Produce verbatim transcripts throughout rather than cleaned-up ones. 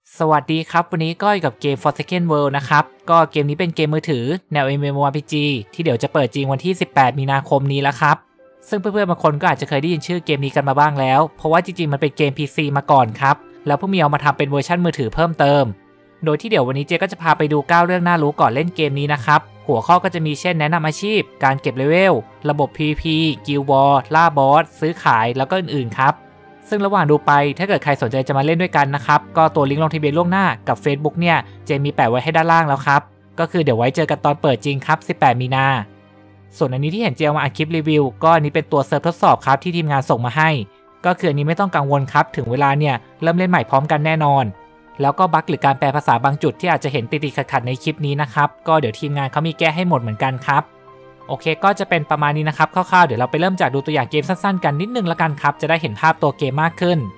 สวัสดีครับวันนี้ก็อยู่กับเกม Forsaken World นะครับก็เกมนี้เป็นเกมมือถือแนว เอ็ม เอ็ม โอ อาร์ พี จี ที่เดี๋ยวจะเปิดจริงวันที่สิบแปดมีนาคมนี้แล้วครับซึ่งเพื่อนๆบางคนก็อาจจะเคยได้ยินชื่อเกมนี้กันมาบ้างแล้วเพราะว่าจริงๆมันเป็นเกม พี ซี มาก่อนครับแล้วเพิ่งมีเอามาทำเป็นเวอร์ชันมือถือเพิ่มเติมโดยที่เดี๋ยววันนี้เจก็จะพาไปดูเก้าเรื่องน่ารู้ก่อนเล่นเกมนี้นะครับหัวข้อก็จะมีเช่นแนะนำอาชีพการเก็บเลเวลระบบ พี วี พี กิลด์วอร์ล่าบอสซื้อขายแล้วก็อื่นๆครับซึ่งระหว่างดูไปถ้าเกิดใครสนใจจะมาเล่นด้วยกันนะครับก็ตัวลิงก์ลงทะเบียนล่วงหน้ากับ Facebook เนี่ยเจมีแปะไว้ให้ด้านล่างแล้วครับก็คือเดี๋ยวไว้เจอกันตอนเปิดจริงครับสิบแปดมีนาส่วนอันนี้ที่เห็นเจเอามาอัดคลิปรีวิวก็อันนี้เป็นตัวเซิร์ฟทดสอบครับที่ทีมงานส่งมาให้ก็คืออันนี้ไม่ต้องกังวลครับถึงเวลาเนี่ยเริ่มเล่นใหม่พร้อมกันแน่นอนแล้วก็บั๊กหรือการแปลภาษาบางจุดที่อาจจะเห็นติดๆขัดๆในคลิปนี้นะครับก็เดี๋ยวทีมงานเขามีแก้ให้หมดเหมือนกันครับโอเคก็จะเป็นประมาณนี้นะครับคร่าวๆเดี๋ยวเราไปเริ่มจากดูตัวอย่างเกมสั้นๆกันนิดนึงละกันครับจะได้เห็นภาพตัวเกมมากขึ้น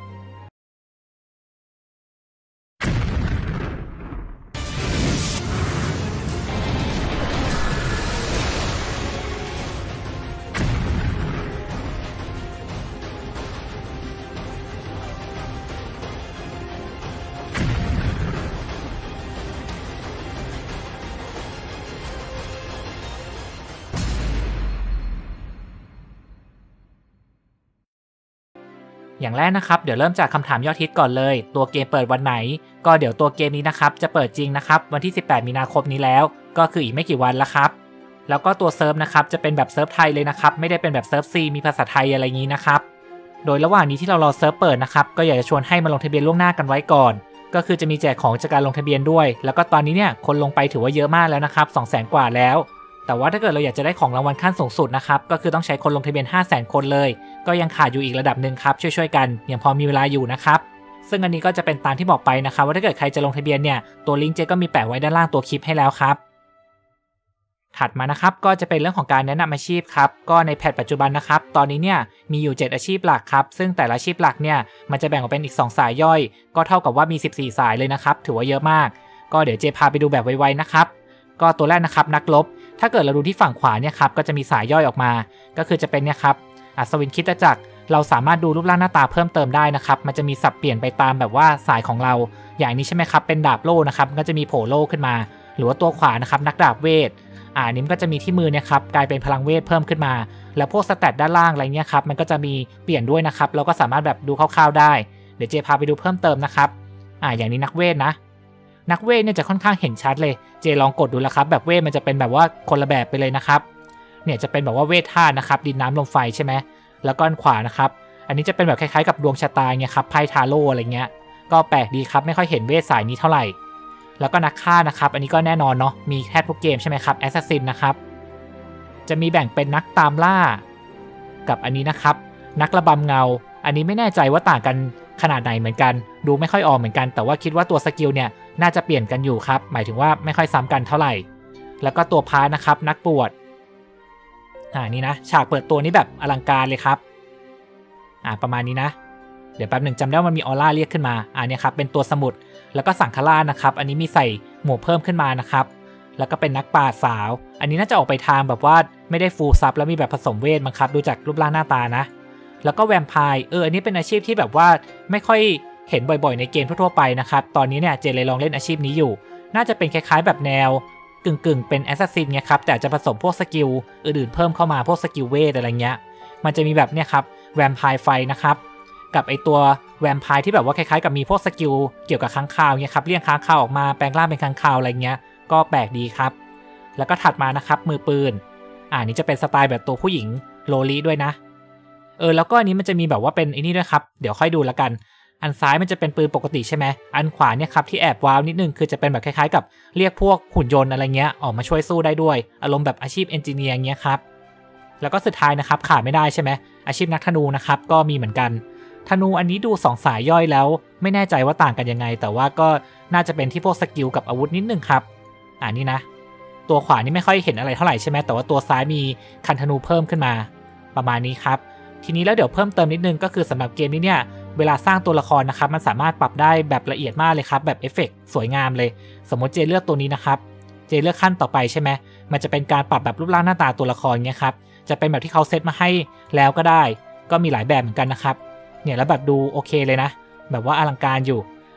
อย่างแรกนะครับเดี๋ยวเริ่มจากคำถามยอดฮิตก่อนเลยตัวเกมเปิดวันไหนก็เดี๋ยวตัวเกมนี้นะครับจะเปิดจริงนะครับวันที่สิบแปดมีนาคมนี้แล้วก็คืออีกไม่กี่วันแล้วครับแล้วก็ตัวเซิร์ฟนะครับจะเป็นแบบเซิร์ฟไทยเลยนะครับไม่ได้เป็นแบบเซิร์ฟซีมีภาษาไทยอะไรอย่างนี้นะครับโดยระหว่างนี้ที่เรารอเซิร์ฟเปิดนะครับก็อยากจะชวนให้มาลงทะเบียนล่วงหน้ากันไว้ก่อนก็คือจะมีแจกของจากการลงทะเบียนด้วยแล้วก็ตอนนี้เนี่ยคนลงไปถือว่าเยอะมากแล้วนะครับ สองแสน กว่าแล้วแต่ว่าถ้าเกิดเราอยากจะได้ของรางวัลขั้นสูงสุดนะครับก็คือต้องใช้คนลงทะเบียน ห้าแสน คนเลยก็ยังขาดอยู่อีกระดับหนึ่งครับช่วยๆกันยังพอมีเวลาอยู่นะครับซึ่งอันนี้ก็จะเป็นตามที่บอกไปนะครับว่าถ้าเกิดใครจะลงทะเบียนเนี่ยตัวลิงก์เจก็มีแปะไว้ด้านล่างตัวคลิปให้แล้วครับถัดมานะครับก็จะเป็นเรื่องของการแนะนำอาชีพครับก็ในแพทปัจจุบันนะครับตอนนี้เนี่ยมีอยู่เจ็ดอาชีพหลักครับซึ่งแต่ละอาชีพหลักเนี่ยมันจะแบ่งออกเป็นอีกสองสายย่อยก็เท่ากับว่ามีสิบสี่สายเลยนะครับถือว่าเยอะมากก็เดี๋ยวเจพาไปดูแบบไวๆนะครับก็ตัวแรกนะครับนักรบถ้าเกิดเราดูที่ฝั่งขวาเนี่ยครับก็จะมีสายย่อยออกมาก็คือจะเป็นเนี่ยครับอัศวินคริสตจักรเราสามารถดูรูปร่างหน้าตาเพิ่มเติมได้นะครับมันจะมีสับเปลี่ยนไปตามแบบว่าสายของเราอย่างนี้ใช่ไหมครับเป็นดาบโล่นะครับก็จะมีโผล่โล่ขึ้นมาหรือว่าตัวขวานะครับนักดาบเวทอ่านี้มันก็จะมีที่มือเนี่ยครับกลายเป็นพลังเวทเพิ่มขึ้นมาแล้วพวกสแตทด้านล่างอะไรเงี้ยครับมันก็จะมีเปลี่ยนด้วยนะครับเราก็สามารถแบบดูคร่าวๆได้เดี๋ยวเจพาไปดูเพิ่มเติมนะครับอ่าอย่างนี้นักเวทนะนักเวทเนี่ยจะค่อนข้างเห็นชัดเลยเจลองกดดูแล้วครับแบบเวทมันจะเป็นแบบว่าคนละแบบไปเลยนะครับเนี่ยจะเป็นแบบว่าเวทธาตุนะครับดินน้ำลมไฟใช่ไหมแล้วก็อันขวานะครับอันนี้จะเป็นแบบคล้ายๆกับดวงชะตาเนี่ยครับไพ่ทาโร่อะไรเงี้ยก็แปลกดีครับไม่ค่อยเห็นเวทสายนี้เท่าไหร่แล้วก็นักฆ่านะครับอันนี้ก็แน่นอนเนาะมีแทบทุกเกมใช่ไหมครับแอสซัสซินนะครับจะมีแบ่งเป็นนักตามล่ากับอันนี้นะครับนักระบำเงาอันนี้ไม่แน่ใจว่าต่างกันขนาดไหนเหมือนกันดูไม่ค่อยออกเหมือนกันแต่ว่าคิดว่าตัวสกิลเนี่ยน่าจะเปลี่ยนกันอยู่ครับหมายถึงว่าไม่ค่อยซ้ำกันเท่าไหร่แล้วก็ตัวพาร์นะครับนักปวดอ่านี่นะฉากเปิดตัวนี้แบบอลังการเลยครับอ่าประมาณนี้นะเดี๋ยวแป๊บหนึ่งจำได้ว่ามันมีออร่าเรียกขึ้นมาอ่าเนี่ยครับเป็นตัวสมุดแล้วก็สังฆราชนะครับอันนี้มีใส่หมวกเพิ่มขึ้นมานะครับแล้วก็เป็นนักปราชญ์สาวอันนี้น่าจะออกไปทางแบบว่าไม่ได้ฟูลซับแล้วมีแบบผสมเวทมั้งครับดูจากรูปร่างหน้าตานะแล้วก็แวมไพร์เอออันนี้เป็นอาชีพที่แบบว่าไม่ค่อยเห็นบ่อยๆในเกมทั่วๆไปนะครับตอนนี้เนี่ยเจเลยลองเล่นอาชีพนี้อยู่น่าจะเป็นคล้ายๆแบบแนวกึ่งๆเป็นแอสซัสซินไงครับแต่จะผสมพวกสกิลอื่นๆเพิ่มเข้ามาพวกสกิลเวทอะไรเงี้ยมันจะมีแบบเนี่ยครับแวมไพร์ไฟนะครับกับไอตัวแวมไพร์ที่แบบว่าคล้ายๆกับมีพวกสกิลเกี่ยวกับค้างคาวเนี่ยครับเลี่ยงค้างคาวออกมาแปลงร่างเป็นค้างคาวอะไรเงี้ยก็แปลกดีครับแล้วก็ถัดมานะครับมือปืนอ่านี้จะเป็นสไตล์แบบตัวผู้หญิงโลลีด้วยนะเออแล้วก็อันนี้มันจะมีแบบว่าเป็นไอ้นี่ด้วยครับเดี๋ยวค่อยดูแล้วกันอันซ้ายมันจะเป็นปืนปกติใช่ไหมอันขวาเนี่ยครับที่แอบว้าวนิดนึงคือจะเป็นแบบคล้ายๆกับเรียกพวกหุ่นยนต์อะไรเงี้ยออกมาช่วยสู้ได้ด้วยอารมณ์แบบอาชีพเอนจิเนียร์เงี้ยครับแล้วก็สุดท้ายนะครับขาดไม่ได้ใช่ไหมอาชีพนักธนูนะครับก็มีเหมือนกันธนูอันนี้ดูสองสายย่อยแล้วไม่แน่ใจว่าต่างกันยังไงแต่ว่าก็น่าจะเป็นที่พวกสกิลกับอาวุธนิดนึงครับอ่านี่นะตัวขวานี่ไม่ค่อยเห็นอะไรเท่าไหร่ใช่ไหมแต่ว่าตัวซ้ายมีคันธนูเพิ่มขึ้นมาประมาณนี้ครับทีนี้แล้วเดี๋ยวเพิ่มเติมนิดนึงก็คือสำหรับเกมนี้เนี่ยเวลาสร้างตัวละครนะครับมันสามารถปรับได้แบบละเอียดมากเลยครับแบบเอฟเฟกต์สวยงามเลยสมมติเจเลือกตัวนี้นะครับเจเลือกขั้นต่อไปใช่ไหมมันจะเป็นการปรับแบบรูปร่างหน้าตาตัวละครเงี้ยครับจะเป็นแบบที่เขาเซตมาให้แล้วก็ได้ก็มีหลายแบบเหมือนกันนะครับเนี่ยแล้วแบบดูโอเคเลยนะแบบว่าอลังการอยู่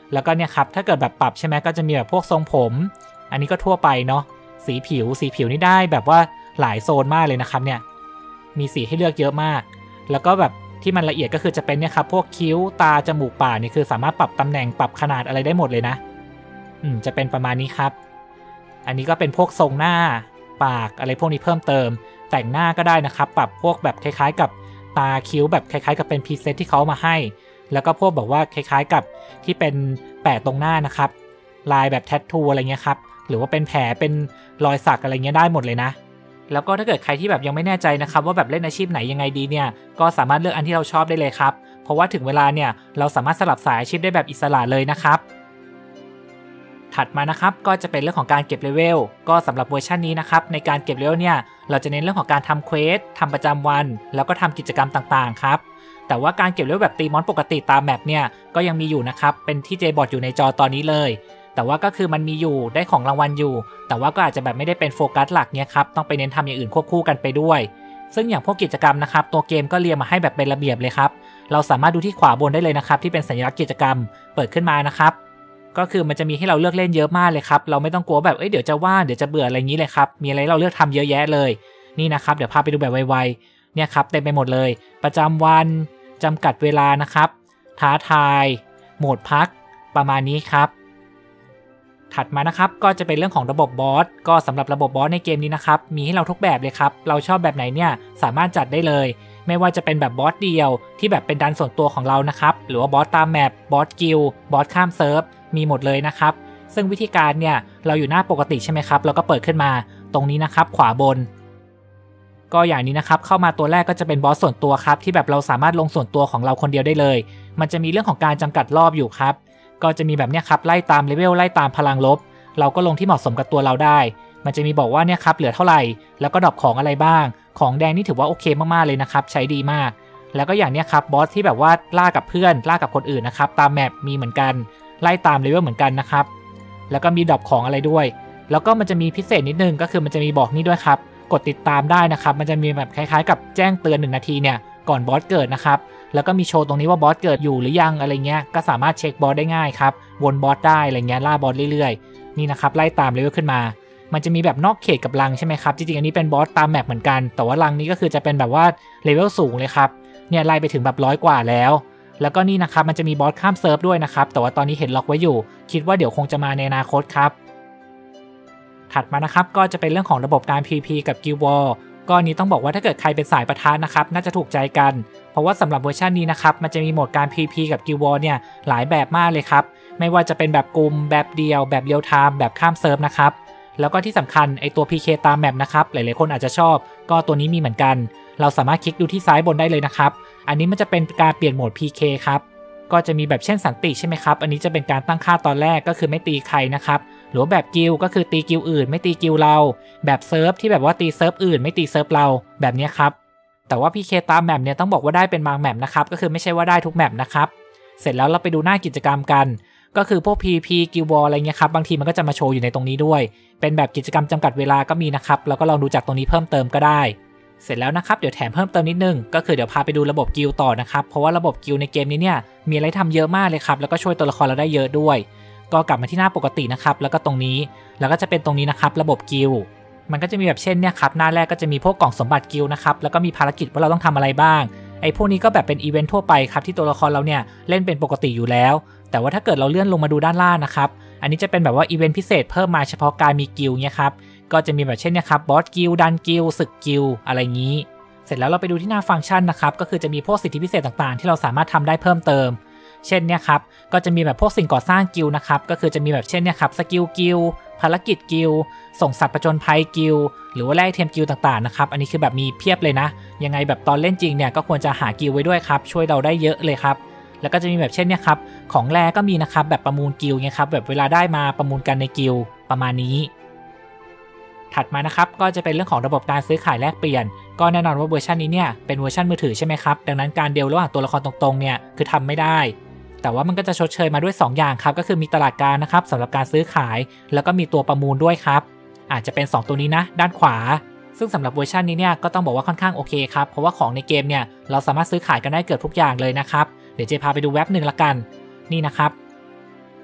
แล้วก็เนี่ยครับถ้าเกิดแบบปรับใช่ไหมก็จะมีแบบพวกทรงผมอันนี้ก็ทั่วไปเนาะสีผิวสีผิวนี่ได้แบบว่าหลายโซนมากเลยนะครับเนี่ยมีสีให้เลือกเยอะมากแล้วก็แบบที่มันละเอียดก็คือจะเป็นเนี่ยครับพวกคิ้วตาจมูกปากนี่คือสามารถปรับตำแหน่งปรับขนาดอะไรได้หมดเลยนะอืมจะเป็นประมาณนี้ครับอันนี้ก็เป็นพวกทรงหน้าปากอะไรพวกนี้เพิ่มเติมแต่งหน้าก็ได้นะครับปรับพวกแบบคล้ายๆกับตาคิ้วแบบคล้ายๆกับเป็นพรีเซตที่เขามาให้แล้วก็พวกบอกว่าคล้ายๆกับที่เป็นแปะตรงหน้านะครับลายแบบแทททูอะไรเงี้ยครับหรือว่าเป็นแผลเป็นรอยสักอะไรเงี้ยได้หมดเลยนะแล้วก็ถ้าเกิดใครที่แบบยังไม่แน่ใจนะครับว่าแบบเล่นอาชีพไหนยังไงดีเนี่ยก็สามารถเลือกอันที่เราชอบได้เลยครับเพราะว่าถึงเวลาเนี่ยเราสามารถสลับสายอาชีพได้แบบอิสระเลยนะครับถัดมานะครับก็จะเป็นเรื่องของการเก็บเลเวลก็สำหรับเวอร์ชันนี้นะครับในการเก็บเลเวลเนี่ยเราจะเน้นเรื่องของการทำเควสทำประจำวันแล้วก็ทำกิจกรรมต่างๆครับแต่ว่าการเก็บเลเวลแบบตีมอนปกติตามแมปเนี่ยก็ยังมีอยู่นะครับเป็นที่เจบอทอยู่ในจอตอนนี้เลยแต่ว่าก็คือมันมีอยู่ได้ของรางวัลอยู่แต่ว่าก็อาจจะแบบไม่ได้เป็นโฟกัสหลักเนี่ยครับต้องไปเน้นทำอย่างอื่นควบคู่กันไปด้วยซึ่งอย่างพวกกิจกรรมนะครับตัวเกมก็เรียงมาให้แบบเป็นระเบียบเลยครับเราสามารถดูที่ขวาบนได้เลยนะครับที่เป็นสัญลักษณ์กิจกรรมเปิดขึ้นมานะครับก็คือมันจะมีให้เราเลือกเล่นเยอะมากเลยครับเราไม่ต้องกลัวแบบเอ้ยเดี๋ยวจะว่างเดี๋ยวจะเบื่ออะไรอย่างนี้เลยครับมีอะไรเราเลือกทำเยอะแยะเลยนี่นะครับเดี๋ยวพาไปดูแบบไวๆเนี่ยครับเต็มไปหมดเลยประจำวันจำกัดเวลานะครับท้าทายโหมดพักประมาณนี้ครับถัดมานะครับก็จะเป็นเรื่องของระบบบอสก็สำหรับระบบบอสในเกมนี้นะครับมีให้เราทุกแบบเลยครับเราชอบแบบไหนเนี่ยสามารถจัดได้เลยไม่ว่าจะเป็นแบบบอสเดียวที่แบบเป็นดันส่วนตัวของเรานะครับหรือว่าบอสตามแมปบอสกิลบอสข้ามเซิร์ฟมีหมดเลยนะครับซึ่งวิธีการเนี่ยเราอยู่หน้าปกติใช่ไหมครับเราก็เปิดขึ้นมาตรงนี้นะครับขวาบนก็อย่างนี้นะครับเข้ามาตัวแรกก็จะเป็นบอสส่วนตัวครับที่แบบเราสามารถลงส่วนตัวของเราคนเดียวได้เลยมันจะมีเรื่องของการจำกัดรอบอยู่ครับก็จะมีแบบเนี้ยครับไล่ตามเลเวลไล่ตามพลังลบเราก็ลงที่เหมาะสมกับตัวเราได้มันจะมีบอกว่าเนี่ยครับเหลือเท่าไหร่แล้วก็ดรอปของอะไรบ้างของแดงนี่ถือว่าโอเคมากๆเลยนะครับใช้ดีมากแล้วก็อย่างเนี้ยครับบอสที่แบบว่าล่ากับเพื่อนล่ากับคนอื่นนะครับตามแมปมีเหมือนกันไล่ตามเลเวลเหมือนกันนะครับแล้วก็มีดรอปของอะไรด้วยแล้วก็มันจะมีพิเศษนิดนึงก็คือมันจะมีบอกนี่ด้วยครับกดติดตามได้นะครับมันจะมีแบบคล้ายๆกับแจ้งเตือนหนึ่งนาทีเนี่ยก่อนบอสเกิดนะครับแล้วก็มีโชว์ตรงนี้ว่าบอสเกิดอยู่หรือยังอะไรเงี้ยก็สามารถเช็คบอสได้ง่ายครับวนบอสได้อะไรเงี้ยล่าบอสเรื่อยๆนี่นะครับไล่ตามเลเวลขึ้นมามันจะมีแบบนอกเขตกับรังใช่ไหมครับจริงๆอันนี้เป็นบอสตามแมปเหมือนกันแต่ว่ารังนี้ก็คือจะเป็นแบบว่าเลเวลสูงเลยครับเนี่ยไล่ไปถึงแบบร้อยกว่าแล้วแล้วก็นี่นะครับมันจะมีบอสข้ามเซิร์ฟด้วยนะครับแต่ว่าตอนนี้เห็นล็อกไว้อยู่คิดว่าเดี๋ยวคงจะมาในอนาคตครับถัดมานะครับก็จะเป็นเรื่องของระบบการ พี วี พี กับ Guild War ก็นี้ต้องบอกว่าถ้าเกิดใครเป็นสายปะทะนะครับน่าจะถูกใจกันเพราะว่าสำหรับเวอร์ชันนี้นะครับมันจะมีโหมดการ พี วี พี กับ Guild War เนี่ยหลายแบบมากเลยครับไม่ว่าจะเป็นแบบกลุ่มแบบเดียวแบบเรียลไทม์แบบข้ามเซิร์ฟนะครับแล้วก็ที่สำคัญไอตัว พี เค ตามแมปนะครับหลายๆคนอาจจะชอบก็ตัวนี้มีเหมือนกันเราสามารถคลิกดูที่ซ้ายบนได้เลยนะครับอันนี้มันจะเป็นการเปลี่ยนโหมด พี เค ครับก็จะมีแบบเช่นสันติใช่ไหมครับอันนี้จะเป็นการตั้งค่าตอนแรกก็คือไม่ตีใครนะครับหรือแบบกิลก็คือตีกิลอื่นไม่ตีกิลเราแบบเซิร์ฟที่แบบว่าตีเซิร์ฟอื่นไม่ตีเซิร์ฟเราแบบนี้ครับแต่ว่า พี เค ตามแมปเนี่ยต้องบอกว่าได้เป็นบางแมปนะครับก็คือไม่ใช่ว่าได้ทุกแมปนะครับเสร็จแล้วเราไปดูหน้ากิจกรรมกันก็คือพวก พี วี พี Guild War อะไรเงี้ยครับบางทีมันก็จะมาโชว์อยู่ในตรงนี้ด้วยเป็นแบบกิจกรรมจำกัดเวลาก็มีนะครับแล้วก็ลองดูจากตรงนี้เพิ่มเติมก็ได้เสร็จแล้วนะครับเดี๋ยวแถมเพิ่มเติมนิดนึงก็คือเดี๋ยวพาไปดูระบบกิลต่อนะครับเพราะว่าระบบกิลในเกมนี้เนี่ยมีอะไรทำเยอะมากเลยครับแล้วก็ช่วยตัวละครเราได้เยอะด้วยก็กลับมาที่หน้าปกตินะครับแล้วก็ตรงนี้แล้วก็จะเป็นตรงนี้นะครับระบบกิลมันก็จะมีแบบเช่นเนี่ยครับหน้าแรกก็จะมีพวกกล่องสมบัติกิลนะครับแล้วก็มีภารกิจว่าเราต้องทำอะไรบ้างไอ้พวกนี้ก็แบบเป็นอีเวนต์ทั่วไปครับที่ตัวละครเราเนี่ยเล่นเป็นปกติอยู่แล้วแต่ว่าถ้าเกิดเราเลื่อนลงมาดูด้านล่างนะครับอันนี้จะเป็นแบบว่าอีเวนต์พิเศษเพิ่มมาเฉพาะการมีกิลเนี่ยครับก็จะมีแบบเช่นเนี่ยครับบอสกิลดันกิลศึกกิลอะไรอย่างนี้เสร็จแล้วเราไปดูที่หน้าฟังก์ชันนะครับก็คือจะมีพวกสิทธิพิเศษต่างๆที่เราสามารถทำได้เพิ่มเติมเช่นเนี่ยครับก็จะมีแบบพวกสิ่งก่อสร้างกิลนะครับก็คือจะมีแบบเช่นเนี่ยครับสกิลกิลภารกิจกิลส่งสัตว์ประจนภัยกิลหรือว่าแลกเทียมกิลต่างๆนะครับอันนี้คือแบบมีเพียบเลยนะยังไงแบบตอนเล่นจริงเนี่ยก็ควรจะหากิลไว้ด้วยครับช่วยเราได้เยอะเลยครับแล้วก็จะมีแบบเช่นเนี่ยครับของแรก็มีนะครับแบบประมูลกิลเนี่ยครับแบบเวลาได้มาประมูลกันในกิลประมาณนี้ถัดมานะครับก็จะเป็นเรื่องของระบบการซื้อขายแลกเปลี่ยนก็แน่นอนว่าเวอร์ชันนี้เนี่ยเป็นเวอร์ชันมือถือใช่ไหมครับดังนั้นการเดีลระหว่างตัวละครตรงๆเนี่ยคือทำไม่ได้แต่ว่ามันก็จะชดเชยมาด้วยสองอย่างครับก็คือมีตลาดกลางนะครับสำหรับการซื้อขายแล้วก็มีตัวประมูลด้วยครับอาจจะเป็นสองตัวนี้นะด้านขวาซึ่งสำหรับเวอร์ชันนี้เนี่ยก็ต้องบอกว่าค่อนข้างโอเคครับเพราะว่าของในเกมเนี่ยเราสามารถซื้อขายกันได้เกือบทุกอย่างเลยนะครับเดี๋ยวเจพาไปดูเว็บหนึ่งละกันนี่นะครับ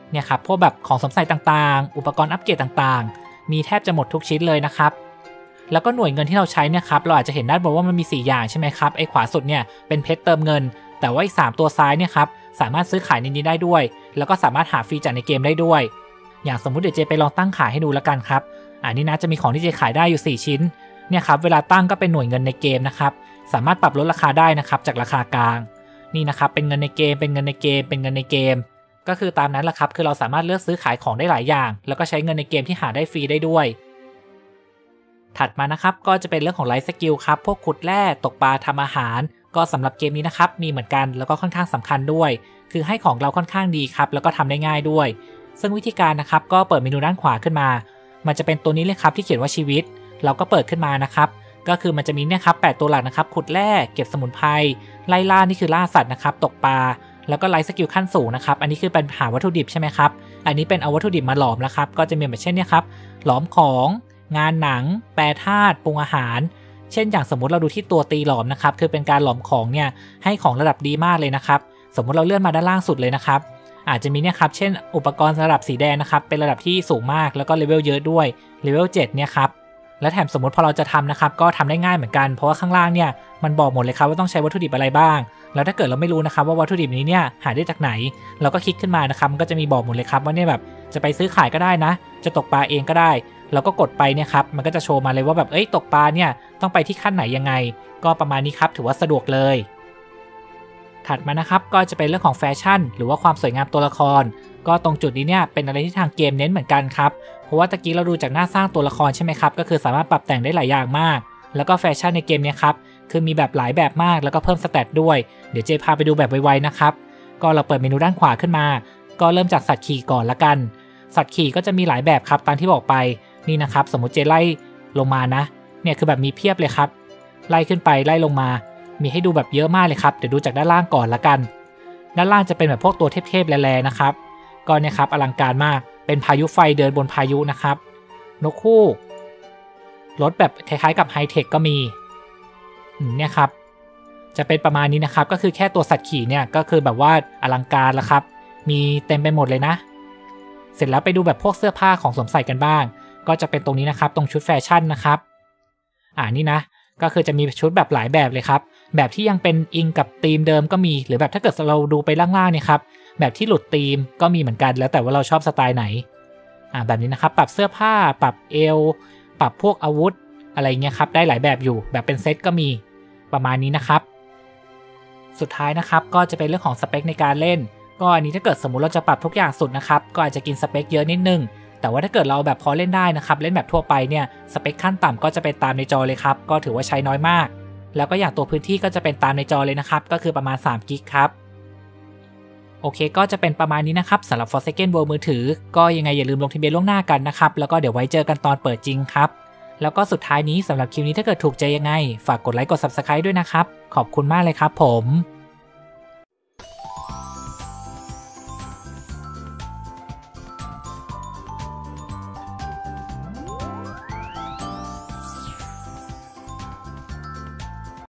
เนี่ยครับพวกแบบของสวมใส่ต่างๆอุปกรณ์อัปเกรดต่างๆมีแทบจะหมดทุกชิ้นเลยนะครับแล้วก็หน่วยเงินที่เราใช้เนี่ยครับเราอาจจะเห็นด้านบนว่ามันมีสี่อย่างใช่ไหมครับไอ้ขวาสุดเนี่ยเป็นเพชรเติมเงินแต่ว่าอีกสามตัวซ้ายเนี่ยครับสามารถซื้อขายในนี้ได้ด้วยแล้วก็สามารถหาฟรีจากในเกมได้ด้วยอย่างสมมุติเดี๋ยวเจไปลองตั้งขายให้ดูแล้วกันครับอันนี้นะจะมีของที่เจขายได้อยู่สี่ชิ้นเนี่ยครับเวลาตั้งก็เป็นหน่วยเงินในเกมนะครับสามารถปรับลดราคาได้นะครับจากราคากลางนี่นะครับเป็นเงินในเกมเป็นเงินในเกมเป็นเงินในเกมก็คือตามนั้นแหละครับคือเราสามารถเลือกซื้อขายของได้หลายอย่างแล้วก็ใช้เงินในเกมที่หาได้ฟรีได้ด้วยถัดมานะครับก็จะเป็นเรื่องของไลฟ์สกิลครับพวกขุดแร่ตกปลาทำอาหารก็สำหรับเกมนี้นะครับมีเหมือนกันแล้วก็ค่อนข้างสำคัญด้วยคือให้ของเราค่อนข้างดีครับแล้วก็ทำได้ง่ายด้วยซึ่งวิธีการนะครับก็เปิดเมนูด้านขวาขึ้นมามันจะเป็นตัวนี้เลยครับที่เขียนว่าชีวิตเราก็เปิดขึ้นมานะครับก็คือมันจะมีเนี่ยครับแปดตัวหลักนะครับขุดแร่เก็บสมุนไพรไล่ล่านี่คือล่าสัตว์นะครับตกปลาแล้วก็ไลฟ์สกิลขั้นสูงนะครับอันนี้คือเป็นหาวัตถุดิบใช่ไหมครับอันนี้เป็นเอาวัตถุดิบมาหลอมแล้วครับก็จะมีแบบเช่นเนี่ยครับหลอมของงานหนังแปรธาตุปรุงอาหารเช่นอย่างสมมติเราดูที่ตัวตีหลอมนะครับคือเป็นการหลอมของเนี่ยให้ของระดับดีมากเลยนะครับสมมุติเราเลื่อนมาด้านล่างสุดเลยนะครับอาจจะมีเนี่ยครับเช่นอุปกรณ์ระดับสีแดงนะครับเป็นระดับที่สูงมากแล้วก็เลเวลเยอะด้วยเลเวลเจ็ดเนี่ยครับและแถมสมมติพอเราจะทำนะครับก็ทำได้ง่ายเหมือนกันเพราะว่าข้างล่างเนี่ยมันบอกหมดเลยครับว่าต้องใช้วัตถุดิบอะไรบ้างแล้วถ้าเกิดเราไม่รู้นะครับว่าวัตถุดิบนี้เนี่ยหาได้จากไหนเราก็คลิกขึ้นมานะครับมันก็จะมีบอกหมดเลยครับว่าเนี่ยแบบจะไปซื้อขายก็ได้นะจะตกปลาเองก็ได้เราก็กดไปเนี่ยครับมันก็จะโชว์มาเลยว่าแบบเอ้ยตกปลาเนี่ยต้องไปที่ขั้นไหนยังไงก็ประมาณนี้ครับถือว่าสะดวกเลยถัดมานะครับก็จะเป็นเรื่องของแฟชั่นหรือว่าความสวยงามตัวละครก็ตรงจุดนี้เนี่ยเป็นอะไรที่ทางเกมเน้นเหมือนกันครับเพราะว่าตะกี้เราดูจากหน้าสร้างตัวละครใช่ไหมครับก็คือสามารถปรับแต่งได้หลายอย่างมากแล้วก็แฟชั่นในเกมนี้ครับคือมีแบบหลายแบบมากแล้วก็เพิ่มสเตตด้วยเดี๋ยวเจพาไปดูแบบไวๆนะครับก็เราเปิดเมนูด้านขวาขึ้นมาก็เริ่มจากสัตว์ขี่ก่อนละกันสัตว์ขี่ก็จะมีหลายแบบครับตามที่บอกไปนี่นะครับสมมติเจไล่ลงมานะเนี่ยคือแบบมีเพียบเลยครับไล่ขึ้นไปไล่ลงมามีให้ดูแบบเยอะมากเลยครับเดี๋ยวดูจากด้านล่างก่อนละกันด้านล่างจะเป็นแบบพวกตัวเทพๆแร่ๆนะครับก็เนี่ยครับอลังการมากเป็นพายุไฟเดินบนพายุนะครับนกฮูกรถแบบคล้ายๆกับไฮเทคก็มีเนี่ยครับจะเป็นประมาณนี้นะครับก็คือแค่ตัวสัตว์ขี่เนี่ยก็คือแบบว่าอลังการแล้วครับมีเต็มไปหมดเลยนะเสร็จแล้วไปดูแบบพวกเสื้อผ้าของสวมใส่กันบ้างก็จะเป็นตรงนี้นะครับตรงชุดแฟชั่นนะครับอ่านี่นะก็คือจะมีชุดแบบหลายแบบเลยครับแบบที่ยังเป็นอิงกับธีมเดิมก็มีหรือแบบถ้าเกิดเราดูไปล่างๆเนี่ยครับแบบที่หลุดธีมก็มีเหมือนกันแล้วแต่ว่าเราชอบสไตล์ไหนอ่าแบบนี้นะครับปรับเสื้อผ้าปรับเอวปรับพวกอาวุธอะไรเงี้ยครับได้หลายแบบอยู่แบบเป็นเซตก็มีประมาณนี้นะครับสุดท้ายนะครับก็จะเป็นเรื่องของสเปคในการเล่นก็อันนี้ถ้าเกิดสมมุติเราจะปรับทุกอย่างสุดนะครับก็อาจจะกินสเปคเยอะนิดนึงแต่ว่าถ้าเกิดเราแบบพอเล่นได้นะครับเล่นแบบทั่วไปเนี่ยสเปคขั้นต่ำก็จะเป็นตามในจอเลยครับก็ถือว่าใช้น้อยมากแล้วก็อย่างตัวพื้นที่ก็จะเป็นตามในจอเลยนะครับก็คือประมาณสามกิกครับโอเคก็จะเป็นประมาณนี้นะครับสำหรับ Forsaken World มือถือก็ยังไงอย่าลืมลงทะเบียนล่วงหน้ากันนะครับแล้วก็เดี๋ยวไว้เจอกันตอนเปิดจริงครับแล้วก็สุดท้ายนี้สำหรับคลิปนี้ถ้าเกิดถูกใจยังไงฝากกดไลค์กด ซับสไครบ์ ด้วยนะครับขอบคุณมากเลยครับผม